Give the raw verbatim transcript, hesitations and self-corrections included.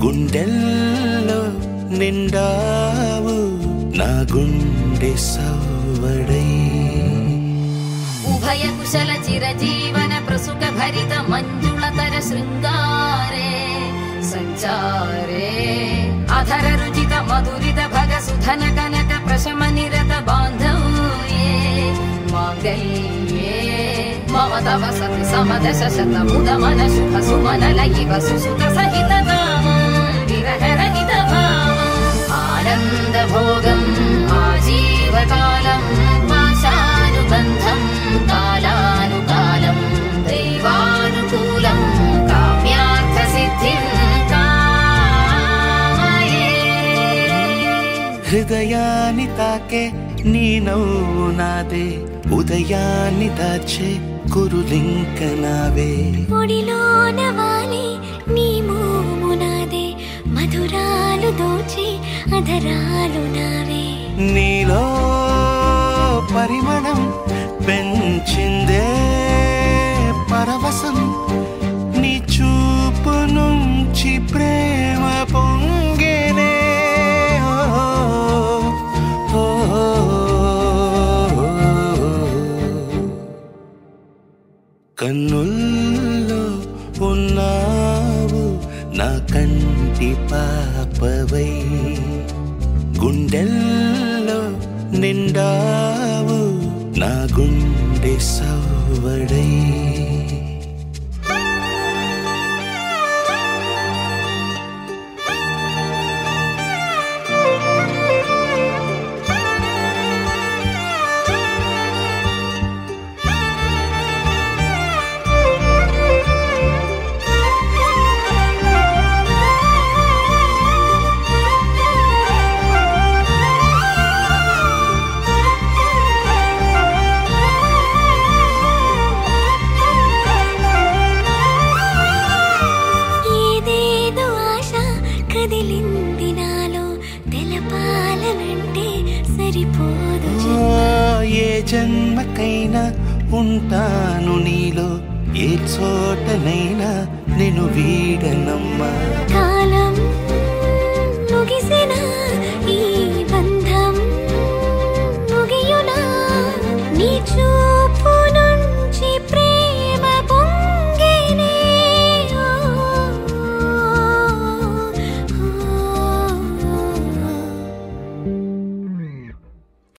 గుండెల్లో నిండావు నా గుండె సవ్వడై ఉభయ కుశల చిరజీవన ప్రసుక భరిత మంజుళతర శృంగారే సంచారే అధర రుచిత మధురిత భగ సుధన కనక ప్రశమ నిరత బాంధవ్యే మాంగళ్యే మమ తవ సతి సమదశ శత ముద మన శుభ సుమన లయివ సుసుత సహిత విరహరహిత భావం ఆనంద భోగం ఆజీవకాలం పాశానుబంధం కాలానుకాలం దైవానుకూలం కామ్యార్థ సిద్ధిం కామయే హృదయాన్ని తాకే నీ నవ్వు నాదే ఉదయాన్ని దాచే కురులింక నావే ఒడిలోన వాలి నీ మోము నాదే మధురాలు దోచి అధరాలు నావే నీలో పరిమళం పెంచిందే పరవశం నీ చూపు నుంచి ప్రేమ పొంగేనే కన్నుల్లో ఉన్నావు నా కంటి పాపవై గుండెల్లో నిండావు నా గుండె సవ్వడై జన్మకైనా ఉంటాను నీలో ఏ చోటనైనా నేను వీడనమ్మా.